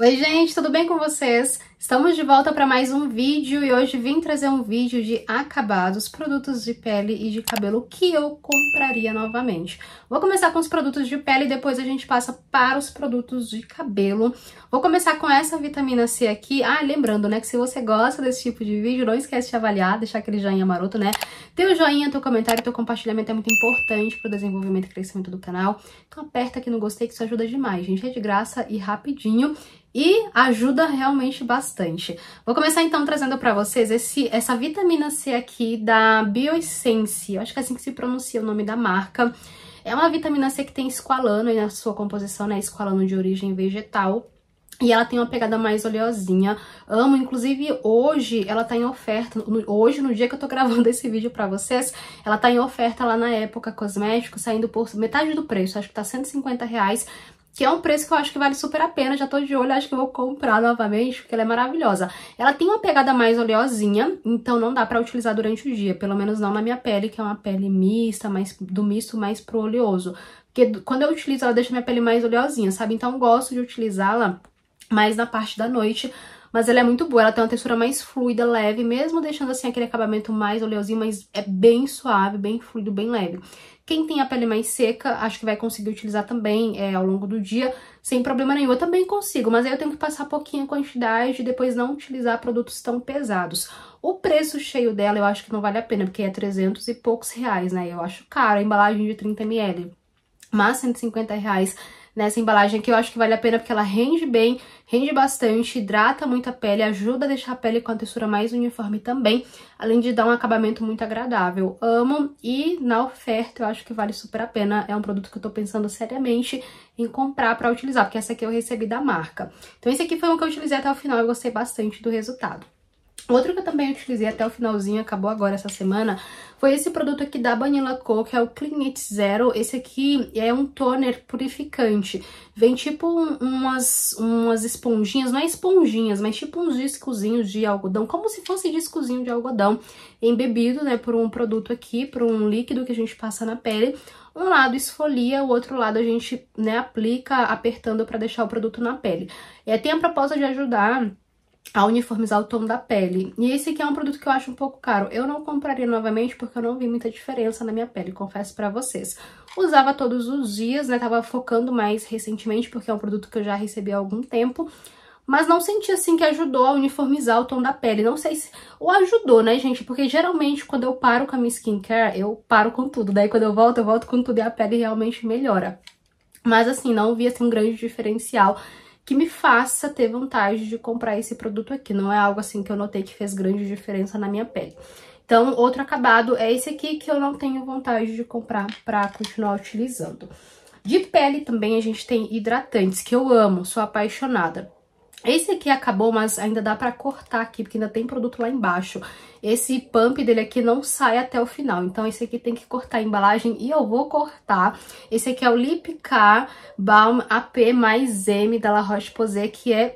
Oi gente, tudo bem com vocês? Estamos de volta para mais um vídeo e hoje vim trazer um vídeo de acabados, produtos de pele e de cabelo que eu compraria novamente. Vou começar com os produtos de pele e depois a gente passa para os produtos de cabelo. Vou começar com essa vitamina C aqui. Lembrando, né, que se você gosta desse tipo de vídeo, não esquece de avaliar, deixar aquele joinha maroto, né? Teu joinha, teu comentário, teu compartilhamento é muito importante para o desenvolvimento e crescimento do canal. Então aperta aqui no gostei que isso ajuda demais, gente. É de graça e rapidinho. E ajuda realmente bastante. Vou começar então trazendo pra vocês essa vitamina C aqui da Bioessence. Eu acho que é assim que se pronuncia o nome da marca. É uma vitamina C que tem esqualano aí na sua composição, né? Esqualano de origem vegetal. E ela tem uma pegada mais oleosinha. Amo, inclusive hoje ela tá em oferta. Hoje, no dia que eu tô gravando esse vídeo pra vocês, ela tá em oferta lá na Época Cosméticos, saindo por metade do preço. Acho que tá R$150. Que é um preço que eu acho que vale super a pena, já tô de olho, acho que eu vou comprar novamente, porque ela é maravilhosa. Ela tem uma pegada mais oleosinha, então não dá pra utilizar durante o dia, pelo menos não na minha pele, que é uma pele mista, do misto mais pro oleoso. Porque quando eu utilizo, ela deixa minha pele mais oleosinha, sabe? Então eu gosto de utilizá-la mais na parte da noite, mas ela é muito boa, ela tem uma textura mais fluida, leve, mesmo deixando assim aquele acabamento mais oleosinho, mas é bem suave, bem fluido, bem leve. Quem tem a pele mais seca, acho que vai conseguir utilizar também ao longo do dia, sem problema nenhum. Eu também consigo, mas aí eu tenho que passar pouquinha quantidade e depois não utilizar produtos tão pesados. O preço cheio dela eu acho que não vale a pena, porque é 300 e poucos reais, né? Eu acho caro a embalagem de 30 ml, mas R$150 nessa embalagem aqui eu acho que vale a pena porque ela rende bem, rende bastante, hidrata muito a pele, ajuda a deixar a pele com a textura mais uniforme também, além de dar um acabamento muito agradável. Amo e na oferta eu acho que vale super a pena, é um produto que eu tô pensando seriamente em comprar pra utilizar, porque essa aqui eu recebi da marca. Então esse aqui foi um que eu utilizei até o final e gostei bastante do resultado. Outro que eu também utilizei até o finalzinho, acabou agora essa semana, foi esse produto aqui da Banila Co, que é o Clean It Zero. Esse aqui é um toner purificante. Vem tipo umas esponjinhas, não é esponjinhas, mas tipo uns discozinhos de algodão, como se fosse discozinho de algodão, embebido, né, por um produto aqui, por um líquido que a gente passa na pele. Um lado esfolia, o outro lado a gente, né, aplica apertando para deixar o produto na pele. Tem a proposta de ajudar a uniformizar o tom da pele. E esse aqui é um produto que eu acho um pouco caro. Eu não compraria novamente porque eu não vi muita diferença na minha pele, confesso pra vocês. Usava todos os dias, né? Tava focando mais recentemente porque é um produto que eu já recebi há algum tempo. Mas não senti assim que ajudou a uniformizar o tom da pele. Não sei se... Ou ajudou, né, gente? Porque geralmente quando eu paro com a minha skincare, eu paro com tudo. Daí quando eu volto com tudo e a pele realmente melhora. Mas assim, não vi assim um grande diferencial que me faça ter vontade de comprar esse produto aqui. Não é algo assim que eu notei que fez grande diferença na minha pele. Então, outro acabado é esse aqui que eu não tenho vontade de comprar pra continuar utilizando. De pele também a gente tem hidratantes, que eu amo, sou apaixonada. Esse aqui acabou, mas ainda dá pra cortar aqui, porque ainda tem produto lá embaixo. Esse pump dele aqui não sai até o final, então esse aqui tem que cortar a embalagem e eu vou cortar. Esse aqui é o Lip Care Balm AP mais M da La Roche-Posay, que é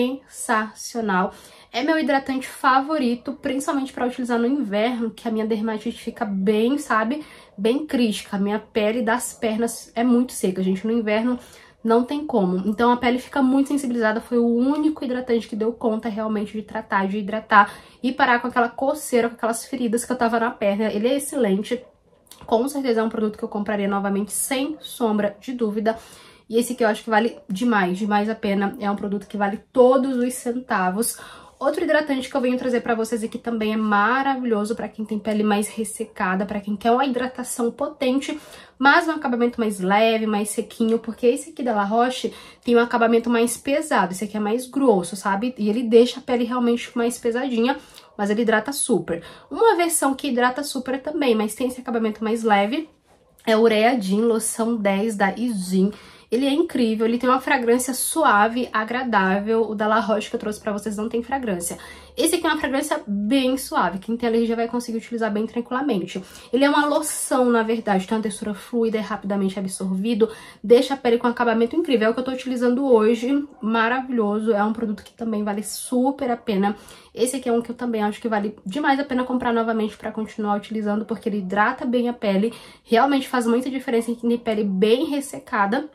sensacional. É meu hidratante favorito, principalmente pra utilizar no inverno, que a minha dermatite fica bem, sabe, bem crítica. A minha pele das pernas é muito seca, gente, no inverno não tem como. Então a pele fica muito sensibilizada, foi o único hidratante que deu conta realmente de tratar, de hidratar e parar com aquela coceira, com aquelas feridas que eu tava na perna. Ele é excelente, com certeza é um produto que eu compraria novamente, sem sombra de dúvida. E esse aqui eu acho que vale demais a pena, é um produto que vale todos os centavos. Outro hidratante que eu venho trazer pra vocês aqui também é maravilhoso pra quem tem pele mais ressecada, pra quem quer uma hidratação potente, mas um acabamento mais leve, mais sequinho, porque esse aqui da La Roche tem um acabamento mais pesado, esse aqui é mais grosso, sabe? E ele deixa a pele realmente mais pesadinha, mas ele hidrata super. Uma versão que hidrata super também, mas tem esse acabamento mais leve, é o Ureadin Loção 10 da Isdin. Ele é incrível, ele tem uma fragrância suave, agradável. O da La Roche que eu trouxe pra vocês não tem fragrância. Esse aqui é uma fragrância bem suave, quem tem alergia vai conseguir utilizar bem tranquilamente. Ele é uma loção, na verdade, tem uma textura fluida, é rapidamente absorvido, deixa a pele com um acabamento incrível. É o que eu tô utilizando hoje, maravilhoso, é um produto que também vale super a pena. Esse aqui é um que eu também acho que vale demais a pena comprar novamente pra continuar utilizando, porque ele hidrata bem a pele, realmente faz muita diferença em pele bem ressecada.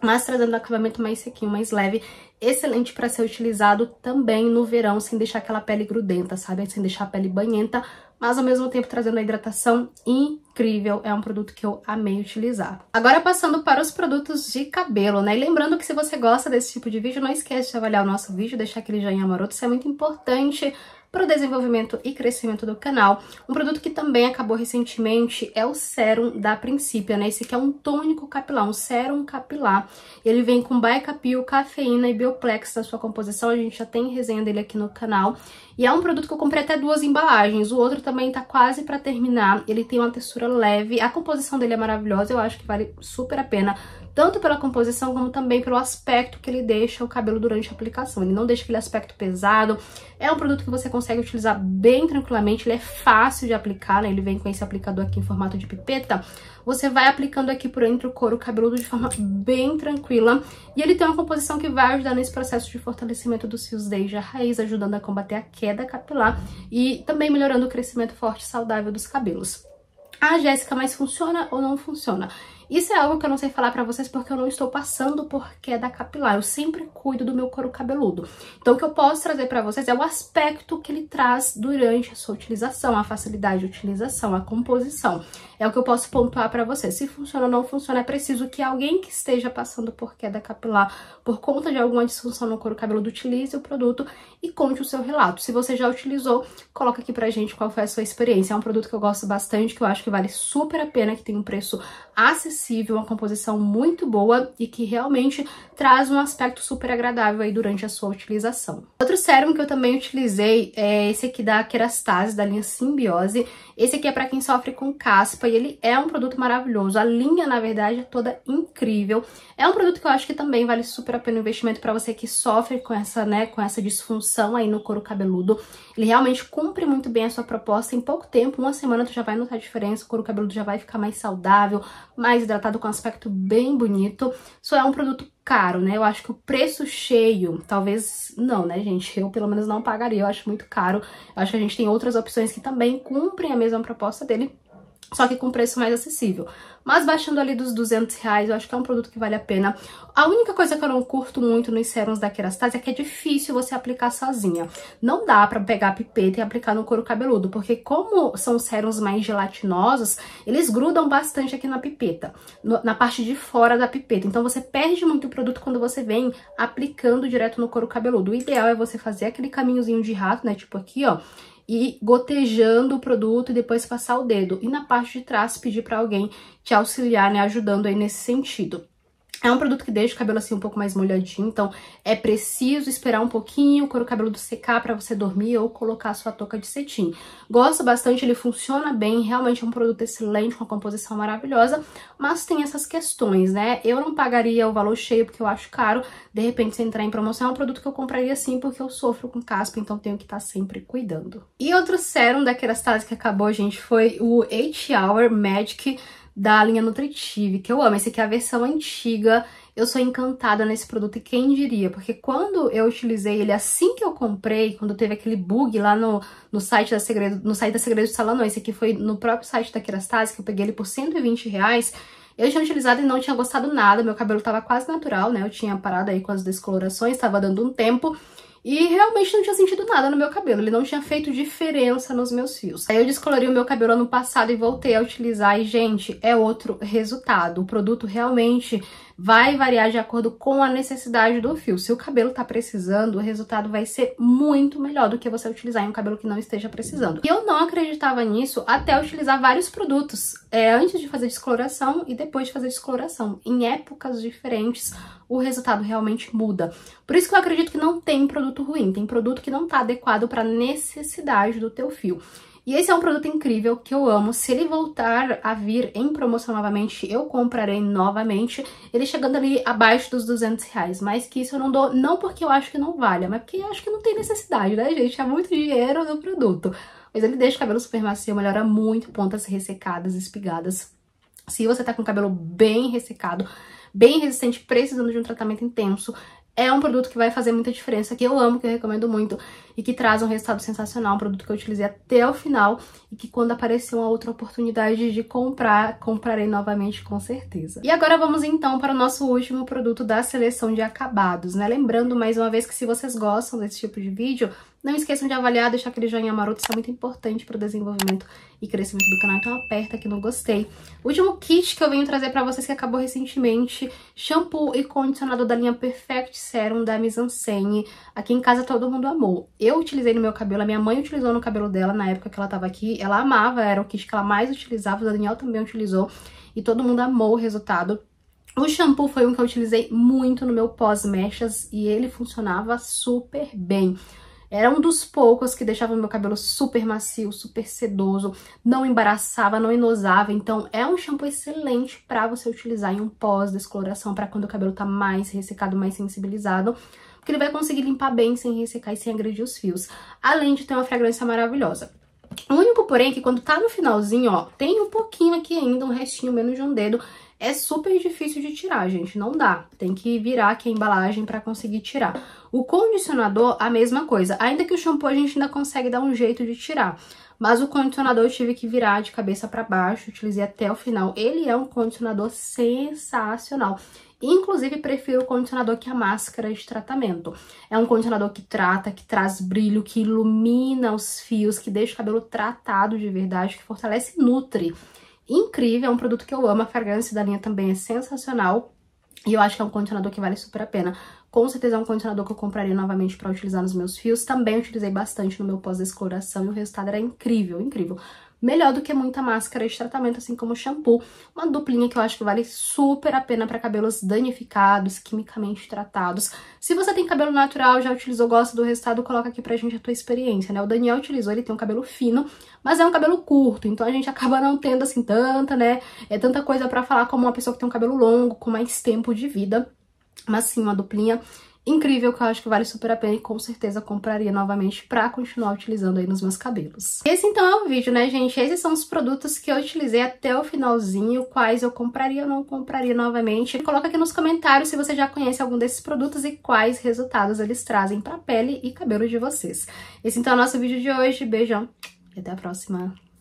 mas trazendo um acabamento mais sequinho, mais leve, excelente para ser utilizado também no verão, sem deixar aquela pele grudenta, sabe? Sem deixar a pele banhenta, mas ao mesmo tempo trazendo a hidratação incrível. É um produto que eu amei utilizar. Agora passando para os produtos de cabelo, né? E lembrando que se você gosta desse tipo de vídeo, não esquece de avaliar o nosso vídeo, deixar aquele joinha maroto, isso é muito importante para o desenvolvimento e crescimento do canal. Um produto que também acabou recentemente é o sérum da Principia, né? Esse aqui é um tônico capilar, um sérum capilar. Ele vem com baicapil, cafeína e bioplex na sua composição. A gente já tem resenha dele aqui no canal. E é um produto que eu comprei até 2 embalagens. O outro também tá quase para terminar. Ele tem uma textura leve. A composição dele é maravilhosa. Eu acho que vale super a pena. Tanto pela composição, como também pelo aspecto que ele deixa o cabelo durante a aplicação. Ele não deixa aquele aspecto pesado. É um produto que você consegue utilizar bem tranquilamente. Ele é fácil de aplicar, né? Ele vem com esse aplicador aqui em formato de pipeta. Você vai aplicando aqui por entre o couro cabeludo de forma bem tranquila. E ele tem uma composição que vai ajudar nesse processo de fortalecimento dos fios desde a raiz, ajudando a combater a queda capilar e também melhorando o crescimento forte e saudável dos cabelos. Ah, Jéssica, mas funciona ou não funciona? Isso é algo que eu não sei falar pra vocês porque eu não estou passando por queda capilar. Eu sempre cuido do meu couro cabeludo. Então o que eu posso trazer pra vocês é o aspecto que ele traz durante a sua utilização, a facilidade de utilização, a composição. É o que eu posso pontuar pra vocês. Se funciona ou não funciona, é preciso que alguém que esteja passando por queda capilar, por conta de alguma disfunção no couro cabeludo, utilize o produto e conte o seu relato. Se você já utilizou, coloca aqui pra gente qual foi a sua experiência. É um produto que eu gosto bastante, que eu acho que vale super a pena, que tem um preço acessível, uma composição muito boa e que realmente traz um aspecto super agradável aí durante a sua utilização. Outro sérum que eu também utilizei é esse aqui da Kerastase, da linha Simbiose. Esse aqui é para quem sofre com caspa e ele é um produto maravilhoso. A linha, na verdade, é toda incrível. É um produto que eu acho que também vale super a pena o investimento para você que sofre com essa, né, com essa disfunção aí no couro cabeludo. Ele realmente cumpre muito bem a sua proposta. Em pouco tempo, uma semana, tu já vai notar a diferença, o couro cabeludo já vai ficar mais saudável, mais hidratado, com um aspecto bem bonito. Só é um produto caro, né? Eu acho que o preço cheio, talvez não, né, gente? Eu, pelo menos, não pagaria. Eu acho muito caro. Eu acho que a gente tem outras opções que também cumprem a mesma proposta dele, só que com preço mais acessível. Mas baixando ali dos R$200, eu acho que é um produto que vale a pena. A única coisa que eu não curto muito nos sérums da Kerastase é que é difícil você aplicar sozinha. Não dá pra pegar a pipeta e aplicar no couro cabeludo, porque como são sérums mais gelatinosos, eles grudam bastante aqui na pipeta, na parte de fora da pipeta. Então você perde muito o produto quando você vem aplicando direto no couro cabeludo. O ideal é você fazer aquele caminhozinho de rato, né, tipo aqui, ó, e gotejando o produto e depois passar o dedo. E na parte de trás pedir para alguém te auxiliar, né, ajudando aí nesse sentido. É um produto que deixa o cabelo assim um pouco mais molhadinho, então é preciso esperar um pouquinho o couro cabeludo secar para você dormir ou colocar a sua touca de cetim. Gosto bastante, ele funciona bem, realmente é um produto excelente, com uma composição maravilhosa, mas tem essas questões, né? Eu não pagaria o valor cheio porque eu acho caro, de repente se entrar em promoção é um produto que eu compraria sim porque eu sofro com caspa, então tenho que estar sempre cuidando. E outro sérum da Kerastase que acabou, gente, foi o 8 Hour Magic da linha Nutritive, que eu amo. Esse aqui é a versão antiga. Eu sou encantada nesse produto e quem diria, porque quando eu utilizei ele assim que eu comprei, quando teve aquele bug lá no site da Segredo, no site da Segredo de Salão, esse aqui foi no próprio site da Kerastase, que eu peguei ele por R$120. Eu tinha utilizado e não tinha gostado nada, meu cabelo tava quase natural, né? Eu tinha parado aí com as descolorações, tava dando um tempo. E realmente não tinha sentido nada no meu cabelo, ele não tinha feito diferença nos meus fios. Aí eu descolori o meu cabelo ano passado e voltei a utilizar e, gente, é outro resultado. O produto realmente vai variar de acordo com a necessidade do fio. Se o cabelo tá precisando, o resultado vai ser muito melhor do que você utilizar em um cabelo que não esteja precisando. E eu não acreditava nisso até utilizar vários produtos, antes de fazer descoloração e depois de fazer descoloração. Em épocas diferentes, o resultado realmente muda. Por isso que eu acredito que não tem produto ruim, tem produto que não tá adequado para a necessidade do teu fio. E esse é um produto incrível que eu amo. Se ele voltar a vir em promoção novamente, eu comprarei novamente. Ele chegando ali abaixo dos R$200. Mais que isso eu não dou, não porque eu acho que não valha, mas porque eu acho que não tem necessidade, né, gente? É muito dinheiro no produto. Mas ele deixa o cabelo super macio, melhora muito pontas ressecadas, espigadas. Se você tá com o cabelo bem ressecado, bem resistente, precisando de um tratamento intenso, É um produto que vai fazer muita diferença, que eu amo, que eu recomendo muito e que traz um resultado sensacional, um produto que eu utilizei até o final e que quando aparecer uma outra oportunidade de comprar, comprarei novamente com certeza. E agora vamos então para o nosso último produto da seleção de acabados, né? Lembrando mais uma vez que se vocês gostam desse tipo de vídeo, não esqueçam de avaliar, deixar aquele joinha maroto, isso é muito importante para o desenvolvimento e crescimento do canal, então aperta aqui no gostei. O último kit que eu venho trazer para vocês que acabou recentemente, shampoo e condicionador da linha Perfect Serum da Mise-en-Scène. Aqui em casa todo mundo amou. Eu utilizei no meu cabelo, a minha mãe utilizou no cabelo dela na época que ela tava aqui, ela amava, era o kit que ela mais utilizava, o Daniel também utilizou e todo mundo amou o resultado. O shampoo foi um que eu utilizei muito no meu pós-mechas e ele funcionava super bem. Era um dos poucos que deixava o meu cabelo super macio, super sedoso, não embaraçava, não enosava. Então, é um shampoo excelente pra você utilizar em um pós-descoloração, pra quando o cabelo tá mais ressecado, mais sensibilizado, porque ele vai conseguir limpar bem sem ressecar e sem agredir os fios. Além de ter uma fragrância maravilhosa. O único porém é que quando tá no finalzinho, ó, tem um pouquinho aqui ainda, um restinho, menos de um dedo. É super difícil de tirar, gente, não dá. Tem que virar aqui a embalagem pra conseguir tirar. O condicionador, a mesma coisa. Ainda que o shampoo a gente ainda consegue dar um jeito de tirar. Mas o condicionador eu tive que virar de cabeça pra baixo, utilizei até o final. Ele é um condicionador sensacional. Inclusive, prefiro o condicionador que a máscara de tratamento. É um condicionador que trata, que traz brilho, que ilumina os fios, que deixa o cabelo tratado de verdade, que fortalece e nutre. Incrível, é um produto que eu amo, a fragrância da linha também é sensacional. E eu acho que é um condicionador que vale super a pena. Com certeza é um condicionador que eu compraria novamente pra utilizar nos meus fios. Também utilizei bastante no meu pós-descoloração e o resultado era incrível, incrível. Melhor do que muita máscara de tratamento, assim como o shampoo. Uma duplinha que eu acho que vale super a pena para cabelos danificados, quimicamente tratados. Se você tem cabelo natural, já utilizou, gosta do resultado, coloca aqui pra gente a tua experiência, né? O Daniel utilizou, ele tem um cabelo fino, mas é um cabelo curto, então a gente acaba não tendo, assim, tanta, né? É tanta coisa pra falar como uma pessoa que tem um cabelo longo, com mais tempo de vida. Mas sim, uma duplinha incrível que eu acho que vale super a pena e com certeza compraria novamente pra continuar utilizando aí nos meus cabelos. Esse então é o vídeo, né, gente? Esses são os produtos que eu utilizei até o finalzinho, quais eu compraria ou não compraria novamente. Coloca aqui nos comentários se você já conhece algum desses produtos e quais resultados eles trazem pra pele e cabelo de vocês. Esse então é o nosso vídeo de hoje. Beijão e até a próxima!